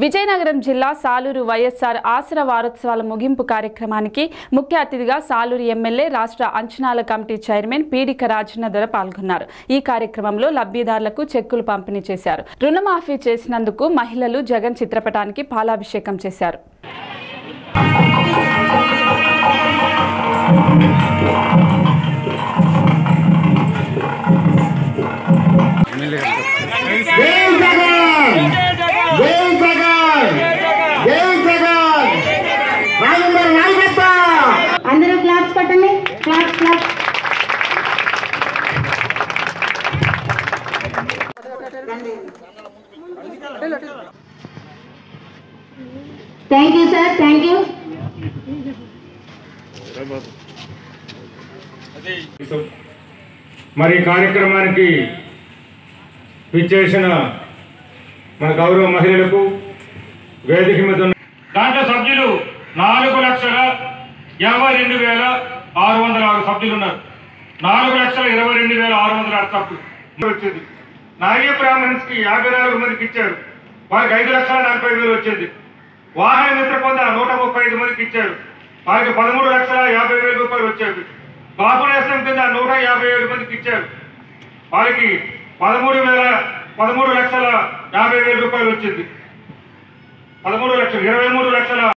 విజయనగరం జిల్లా సాలూరు వైఎస్ఆర్ ఆసరా వారోత్సవాల ముగింపు కార్యక్రమానికి ముఖ్య అతిథిగా సాలూరు ఎమ్మెల్యే రాష్ట్ర అంచనాల కమిటీ చైర్మన్ పీడిక రాజన్న దొర పాల్గొన్నారు। ఈ కార్యక్రమంలో లబ్ధిదారులకు చెక్కులు పంపిణీ చేశారు। రుణమాఫీ చేసినందుకు మహిళలు జగన్ చిత్రపటానికి పాలాభిషేకం చేశారు। అందరూ క్లాప్స్ కొట్టండి, claps claps. Thank you sir, thank you. మరి కార్యక్రమానికి విచ్చేసిన మన గౌరవ మహిళలకు వేదిక మీద దాంట్లో సభ్యులు 4,22,606 సభ్యులు ఉన్నారు। 4,22,606 సభ్యులు వచ్చింది। నాగీ బ్రాహ్మణ్స్ కి 54 మందికి ఇచ్చారు, వారికి 5,40,40,000 వచ్చింది। వాహన మిత్ర పొంద 135 మందికి ఇచ్చారు, వారికి 13,50,000 రూపాయలు వచ్చేవి। బాబు నేస్తం కింద 157 మందికి ఇచ్చారు, వారికి 13,50,000 రూపాయలు వచ్చింది। 13,23,00,000